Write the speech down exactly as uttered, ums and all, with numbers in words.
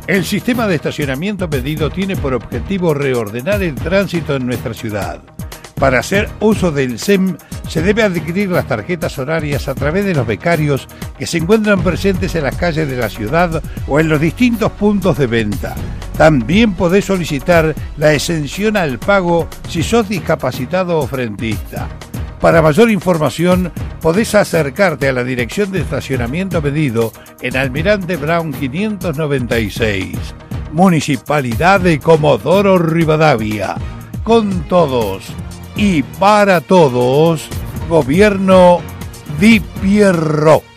El sistema de estacionamiento pedido tiene por objetivo reordenar el tránsito en nuestra ciudad. Para hacer uso del S E M se debe adquirir las tarjetas horarias a través de los becarios que se encuentran presentes en las calles de la ciudad o en los distintos puntos de venta. También podés solicitar la exención al pago si sos discapacitado o frentista. Para mayor información, podés acercarte a la dirección de estacionamiento pedido en Almirante Brown quinientos noventa y seis. Municipalidad de Comodoro Rivadavia. Con todos y para todos, Gobierno Di Pierro.